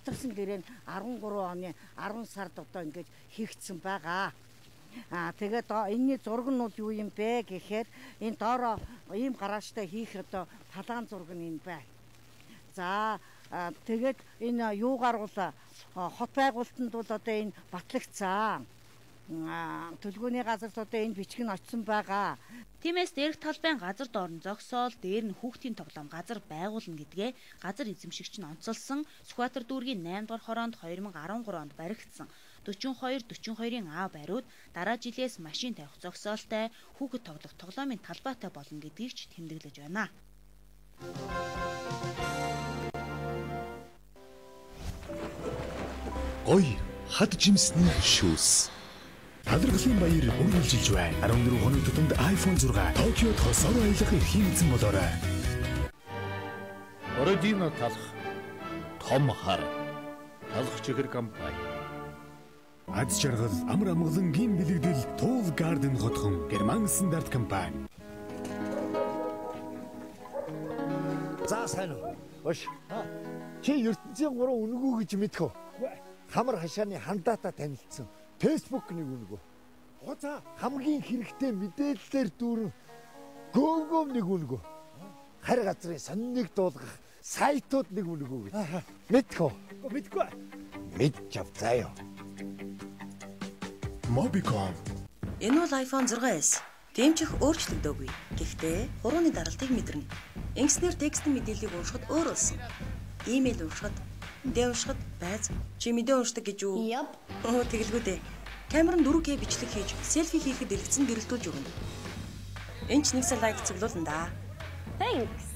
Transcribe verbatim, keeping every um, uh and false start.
батарсан гэрээ нь арван гурван оны арван сард одоо ингэж хийгдсэн байгаа. Аа тэгээд энэний зураг нь бол юу юм бэ гэхээр энэ доороо ийм гараажтай хийх одоо талаан зураг нь энэ байна. За тэгээд энэ юугаар бол хот байгуулалтанд бол одоо энэ батлагцсан. Төлгөөний газарт одоо энэ бичиг нь очсон байгаа. Тиймээс дээрх талбайн газар доорн зогсоол, дээр нь хүүхдийн тоглоом газар байгуулна гэдгээ газар эзэмшигч нь онцолсон Сүхбаатар дүүргийн найман дугаар хороонд две тысячи двадцать три онд баригдсан forty-two forty-two forty-two-ийн А бариуд дараа жилээс машин тавих зогсоолтой хүүхэд тоглох тоглоомын талбайтай болно гэдгийг ч тэмдэглэж байна. Ой, хад жимсний шүүс. Алдаргалын баяр үргэлжилж байна. арван дөрвөн хоног тутамд iPhone six Токиод хосоор аялах эрхийн эзэн болоорой. Ородино талах том хар талах чихэр компани. Аз жаргал амар амгалангийн бэлэгдэл Tool Garden хотхон Герман стандарт компани. За сайн уу. Ош. Чи ертөнцийн гурван үнгүү гэж мэдэх үү? Хамар хашааны хандаата танилцсан. Facebook нэг үнгүү. Хоцаа хамгийн хэрэгтэй мэдээллээр дүүрэн Google нэг үнгүү. Харь газрын сониныг дуулгах сайтууд нэг үнгүү гэж. Мэдэх үү? Мэдгүй. Мэдч ав заяа. Mobicom. Энэ бол iPhone six S. Дэмжих өөрчлөгдөөгүй. Гэхдээ хурууны даралтыг мэдэрнэ. Ингэснээр текстийн мэдээллийг уншихад өөр болсон. Имэйл уншихад, мэдээ уншихад байз. Чи мэдээ уншдаг гэж юу? Яп. Оо тэгэлгүй дээ. Камер нь four K бичлэг хийж, селфи хийхэд дэлгэцэн гэрэлтүүлж өгнө. Энд ч нэг сая лайк цуглуулна да. Thanks.